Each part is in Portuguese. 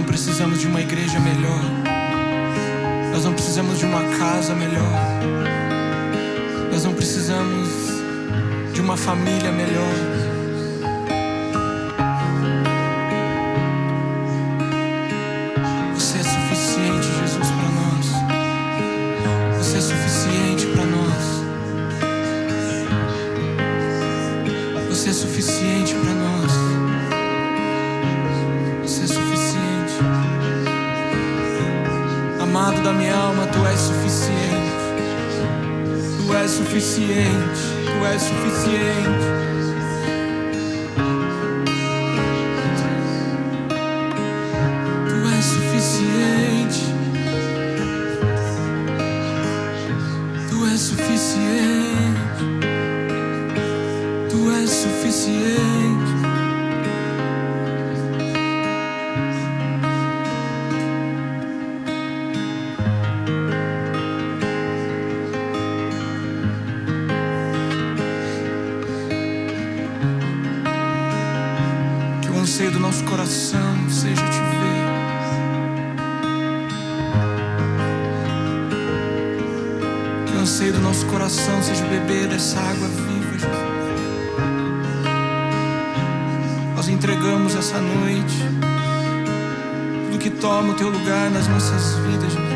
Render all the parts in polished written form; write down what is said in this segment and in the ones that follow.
precisamos de uma igreja melhor. Nós não precisamos de uma casa melhor. Nós não precisamos de uma família melhor. Você é suficiente, Jesus, para nós. Você é suficiente para nós. Você é suficiente para nós. Você é suficiente. Amado da minha alma, Tu és suficiente. Tu és suficiente. Tu és suficiente. Tu és suficiente. Tu és suficiente. Tu és suficiente. Que o anseio do nosso coração seja Te ver. Que o anseio do nosso coração seja beber dessa água viva, Jesus. Nós entregamos essa noite tudo que toma o Teu lugar nas nossas vidas, Jesus.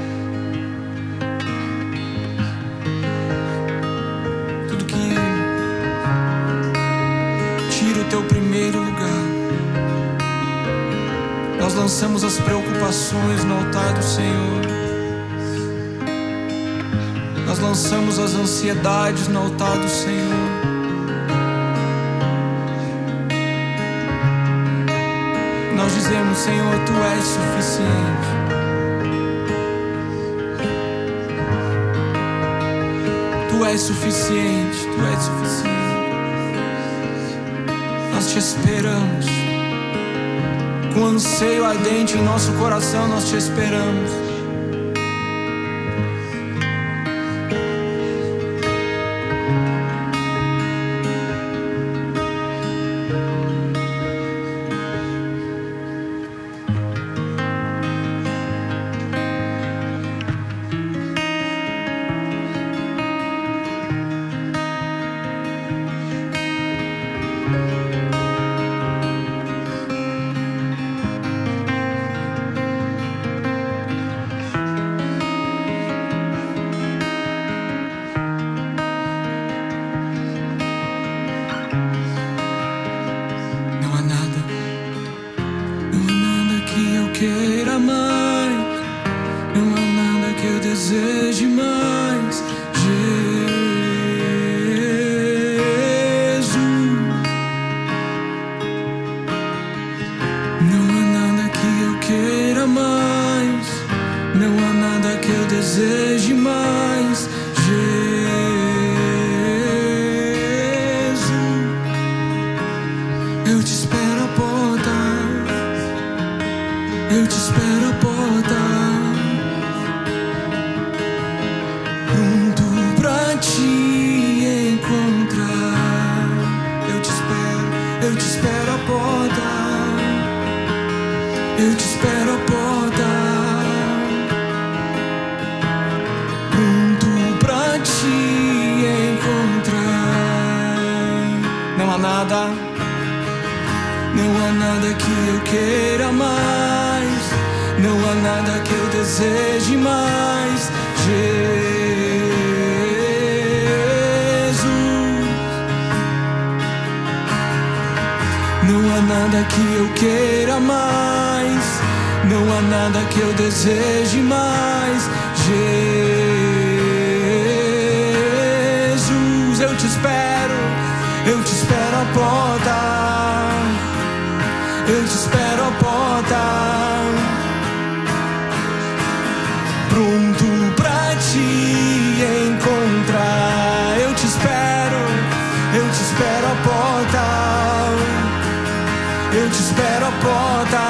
Tudo que tira o Teu primeiro lugar. Nós lançamos as preocupações no altar do Senhor. Nós lançamos as ansiedades no altar do Senhor. Nós dizemos: Senhor, Tu és suficiente. Tu és suficiente. Tu és suficiente. Nós Te esperamos. Com anseio ardente em nosso coração, nós Te esperamos. Queira mais, não há nada que eu deseje mais, Jesus. Não há nada que eu queira mais, não há nada que eu deseje mais, Jesus. Eu Te espero à porta. Eu Te espero à porta, pronto pra Te encontrar. Eu Te espero à porta. Eu Te espero à porta, pronto pra Te encontrar. Não há nada que eu queira mais, não há nada que eu deseje mais, Jesus. Não há nada que eu queira mais, não há nada que eu deseje mais, Jesus. Eu Te espero à porta. Eu Te espero à porta, pronto pra Te encontrar. Eu Te espero à porta. Eu Te espero à porta,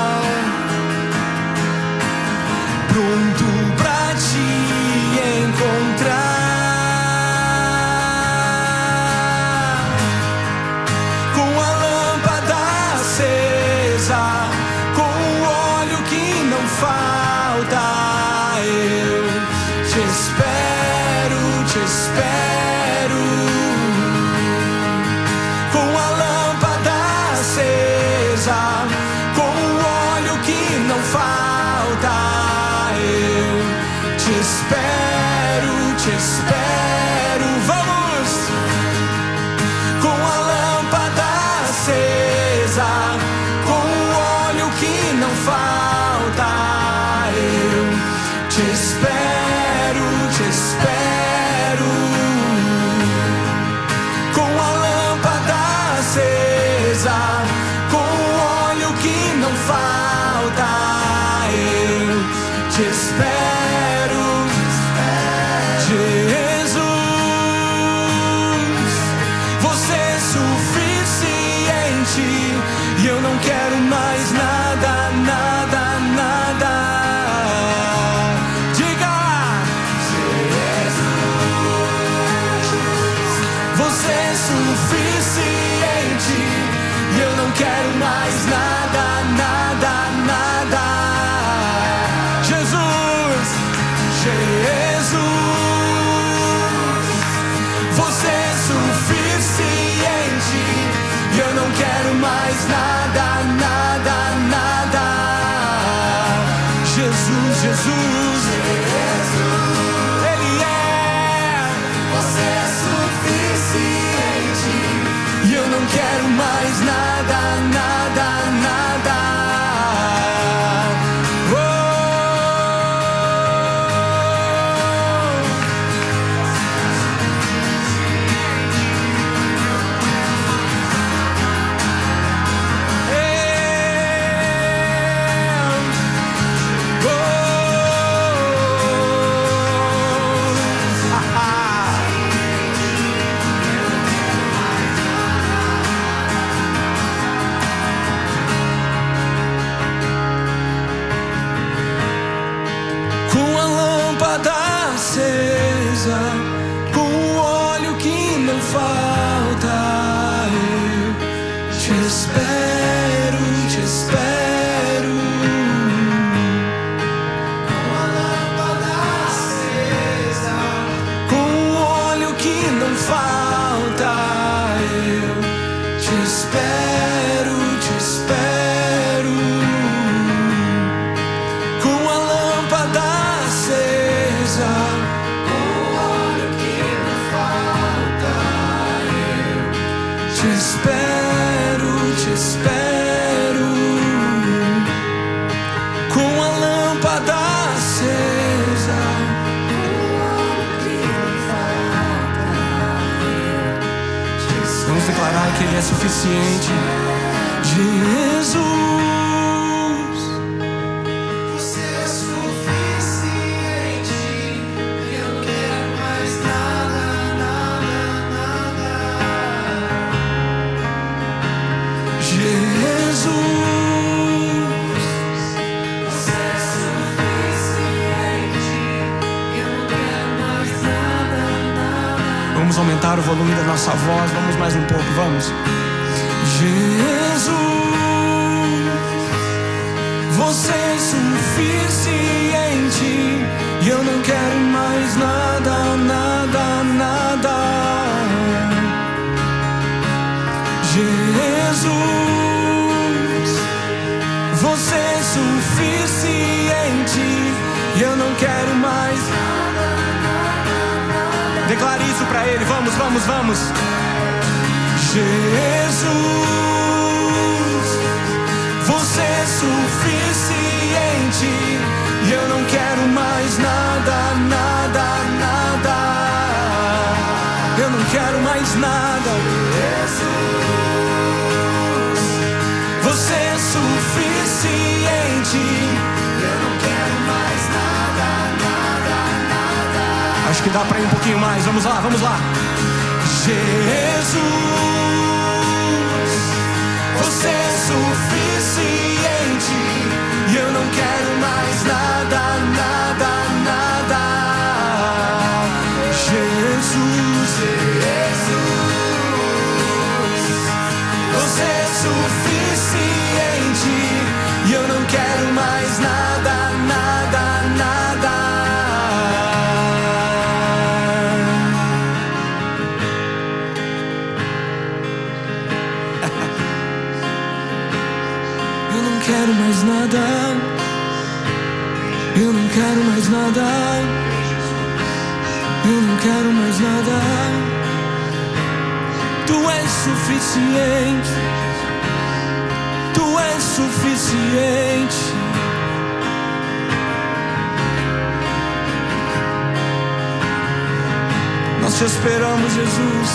pronto pra Te encontrar. Com a lâmpada acesa, com o falta. Eu te espero, te espero. Com a lâmpada acesa, com o óleo que não falta. Eu te espero, te espero. Vamos! Com a lâmpada acesa, com o óleo que não falta. Eu te espero, te espero. Com a lâmpada acesa, com o óleo que não falta. Eu te espero, Jesus. Você é suficiente e eu não quero mais nada, nada, nada. Diga! Jesus. Você é suficiente e eu não quero mais nada, nada, nada. Jesus, Jesus, você é suficiente e eu não quero mais nada, nada, nada. Jesus, Jesus, Ele é. Você é suficiente e eu não quero mais nada, nada, nada. Com a lâmpada acesa, com o óleo que não falta. Eu te espero, te espero. Com a lâmpada acesa, com o óleo que não falta. Eu te espero, te espero. Com a lâmpada acesa, com o óleo que não falta. Eu te espero, te espero. Com a lâmpada acesa, com o óleo que não falta. Vamos declarar que Ele é suficiente. Jesus, você é suficiente e eu não quero mais nada, nada, nada. Jesus, você é suficiente e eu não quero mais nada, nada. Vamos aumentar o volume da nossa voz, vamos mais um pouco, vamos. Jesus, você é suficiente e eu não quero mais nada, nada, nada. Jesus, você é suficiente e eu não quero mais nada, nada, nada. Declare isso pra Ele, vamos, vamos, vamos. Jesus, você é suficiente e eu não quero mais nada, nada, nada. Eu não quero mais nada. Jesus, você é suficiente e eu não quero mais nada, nada, nada. Acho que dá pra ir um pouquinho mais, vamos lá, vamos lá. Jesus, você é suficiente e eu não quero mais nada, nada, nada. Jesus, Jesus, você é suficiente e eu não quero mais nada. Eu não quero mais nada. Eu não quero mais nada. Eu não quero mais nada. Tu és suficiente. Tu és suficiente. Nós te esperamos, Jesus.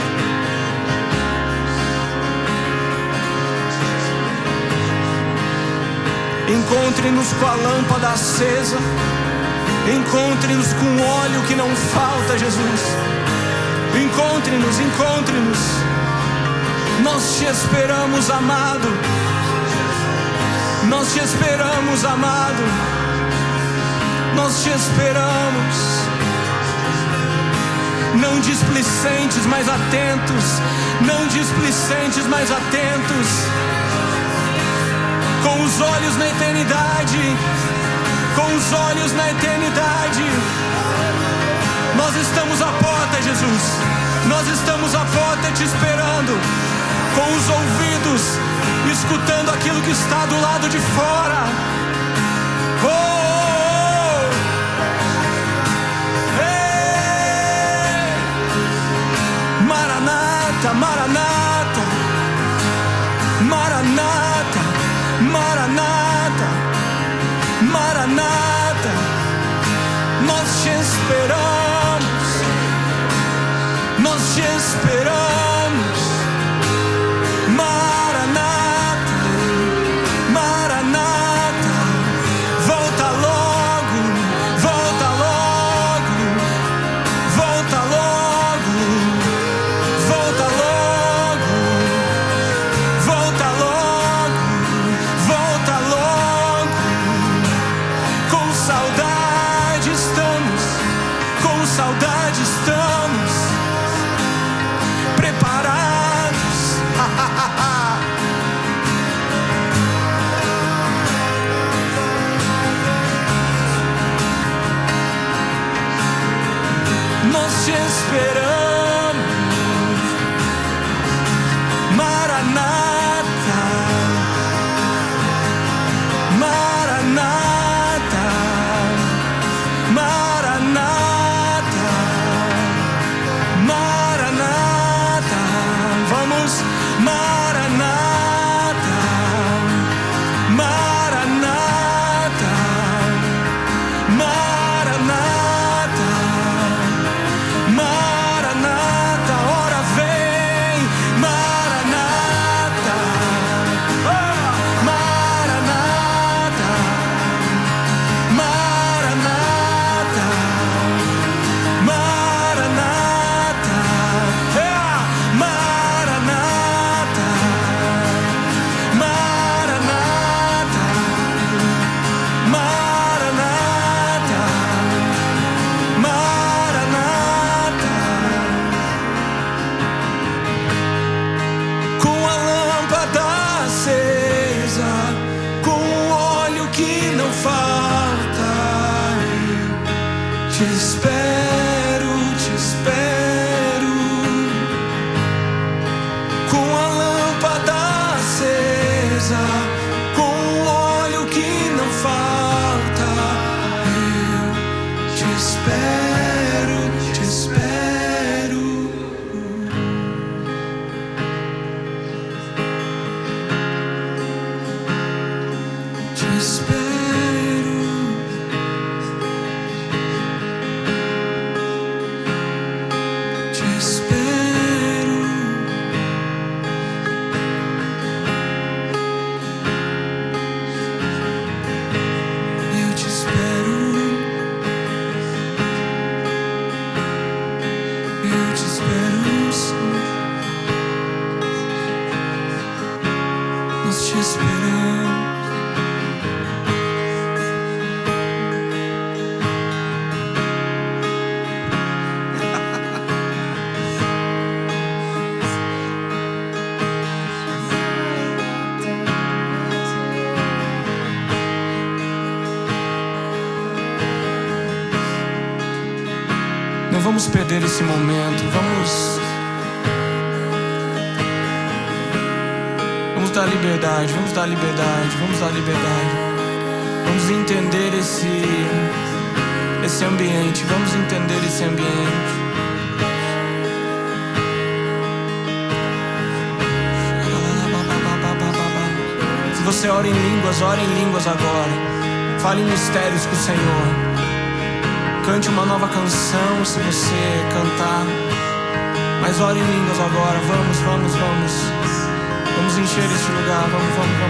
Encontre-nos com a lâmpada acesa. Encontre-nos com óleo que não falta, Jesus. Encontre-nos, encontre-nos. Nós te esperamos, amado. Nós te esperamos, amado. Nós te esperamos. Não displicentes, mas atentos. Não displicentes, mas atentos. Com os olhos na eternidade. Com os olhos na eternidade. Nós estamos à porta, Jesus. Nós estamos à porta te esperando. Com os ouvidos escutando aquilo que está do lado de fora. Oh, oh, oh. Ei! Maranata, Maranata, Maranata, Maranata, Maranata. Nós te esperamos. Nós te esperamos. Nós te esperamos, Maranata, Maranata, Maranata, Maranata. Vamos, Maranata, Maranata, Maranata. Maranata, ora vem, Maranata, oh, Maranata, Maranata, Maranata, Maranata, Maranata, Maranata, Maranata. Com a lâmpada acesa, com o óleo que não falta, te espero, te espero. Com a lâmpada acesa, com o óleo que não falta, eu te espero, te espero. Te espero, te espero. Eu te espero. Eu te espero, Senhor. Nós te esperamos. Não vamos perder esse momento. Vamos dar liberdade, vamos dar liberdade, vamos dar liberdade. Vamos entender esse ambiente, vamos entender esse ambiente. Se você ora em línguas agora. Fale em mistérios com o Senhor. Cante uma nova canção se você cantar. Mas ore em línguas agora. Vamos encher este lugar. Vamos.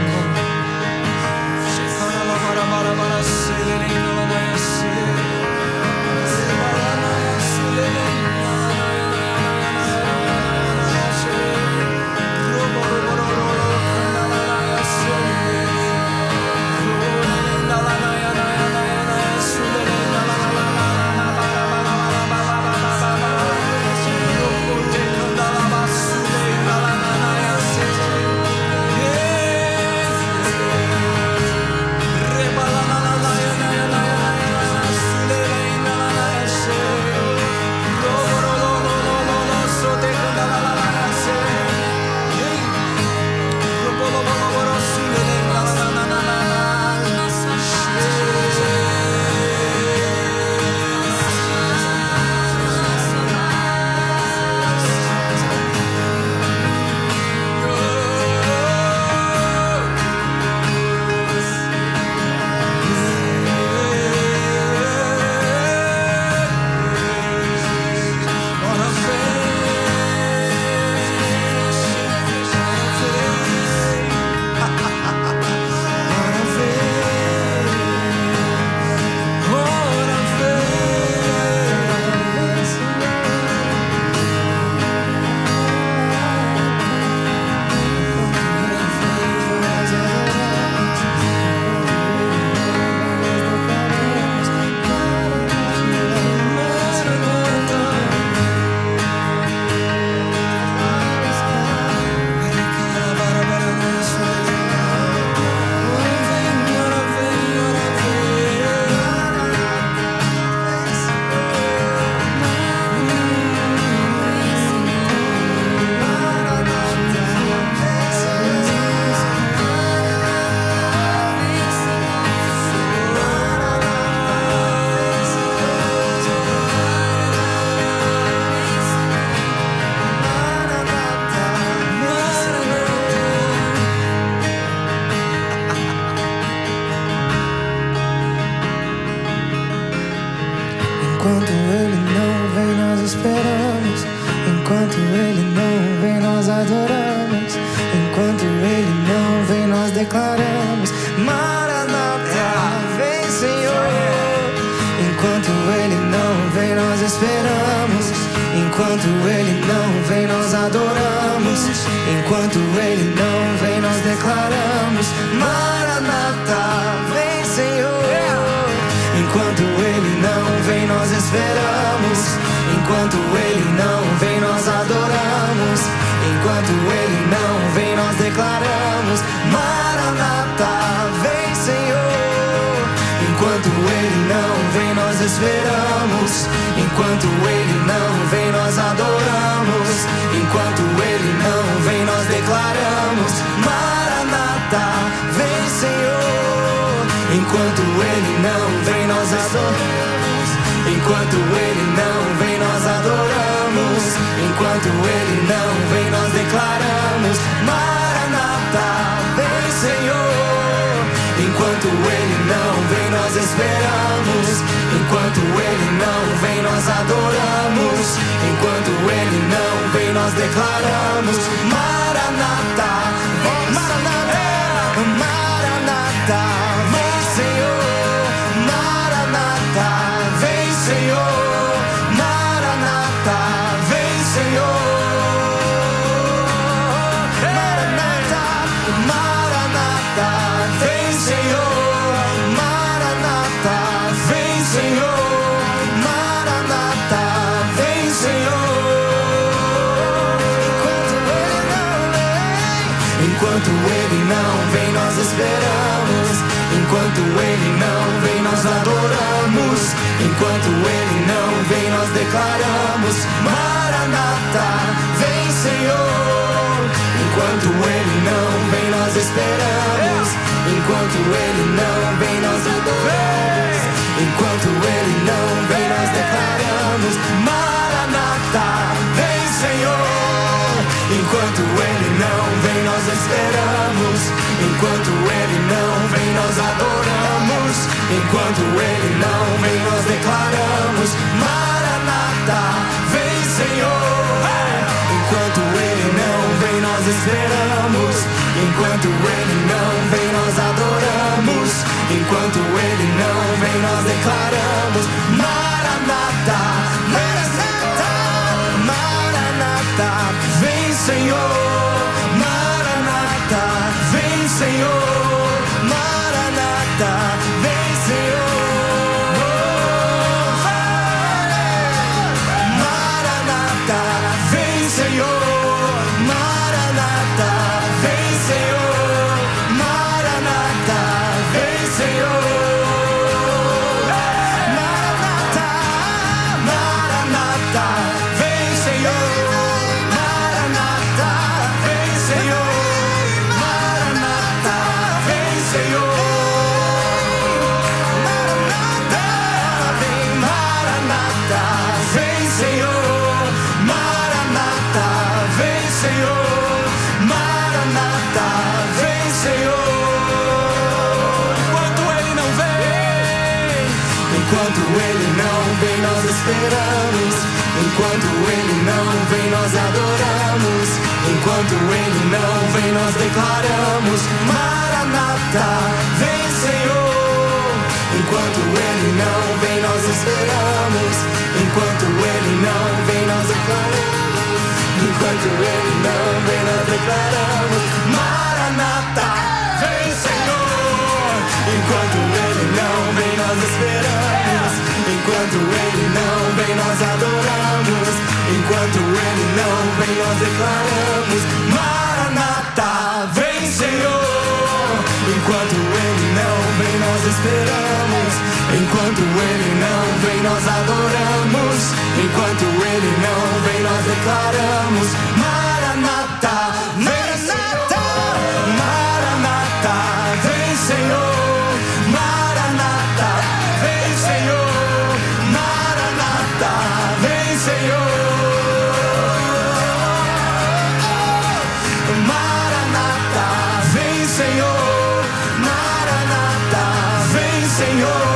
Enquanto Ele não vem, nós esperamos. Enquanto Ele não vem, nós adoramos. Enquanto Ele não vem, nós declaramos: Maranata, vem Senhor. Enquanto Ele não vem, nós esperamos. Enquanto Ele não vem, nós adoramos. Enquanto Ele não vem, nós declaramos: Maranata, vem Senhor. Enquanto Ele não vem, nós esperamos. Enquanto Ele não vem, nós adoramos. Enquanto Ele não vem, nós declaramos: Maranata, vem Senhor. Enquanto Ele não vem, nós esperamos. Enquanto Ele não vem, nós adoramos. Enquanto Ele não vem, nós declaramos: Maranata, vem Senhor. Enquanto Ele não vem, nós adoramos. Enquanto Ele não vem, nós adoramos. Enquanto Ele não vem, nós declaramos: Maranata, vem Senhor. Enquanto Ele não vem, nós esperamos. Enquanto Ele não vem, nós adoramos. Enquanto Ele não vem, nós declaramos: Maranata, Maranata, Maranata, vem Senhor. Maranata, vem Senhor. Maranata, vem Senhor. Maranata, Maranata, vem Senhor. Maranata, vem Senhor. Maranata, vem Senhor. Enquanto Ele não vem, nós esperamos. Enquanto Ele não vem, nós adoramos. Enquanto Ele não vem, nós declaramos: Maranata, vem Senhor. Enquanto Ele não vem, nós Enquanto Ele não vem, nós declaramos: Maranata, vem, Senhor. Enquanto Ele não vem, nós esperamos. Enquanto Ele não vem, nós adoramos. Enquanto Ele não vem, nós declaramos: Maranata, Maranata, Maranata, vem, Senhor. Maranata, vem, Senhor. Maranata, vem, Senhor. Maranata, vem, Senhor. Maranata, vem, Senhor. Maranata, vem, Senhor. Maranata, Maranata, vem, Senhor. Maranata, vem, Senhor. Maranata, vem, Senhor. Maranata, vem, Maranata, vem, Senhor. Maranata, vem, Senhor. Maranata, vem, Senhor. Enquanto Ele não vem, enquanto Ele não vem, nós esperamos. Enquanto Ele não vem, nós adoramos. Enquanto Ele não vem, nós declaramos: Maranata, vem, Senhor. Enquanto Ele não vem, nós esperamos. Enquanto Ele não vem, nós declaramos. Enquanto Ele não vem, nós declaramos: Maranata, vem, Senhor. Enquanto Ele não vem, nós esperamos. Enquanto Ele não vem, nós adoramos. Enquanto Ele não vem, nós declaramos: Maranata, vem, Senhor. Enquanto Ele não vem, nós esperamos. Enquanto Ele não vem, nós adoramos. Enquanto Ele não vem, nós declaramos: Maranata, Maranata, Maranata, vem, Senhor. Maranata, vem, Senhor. Maranata, vem, Senhor. Maranata, vem, Senhor. Maranata, vem, Senhor.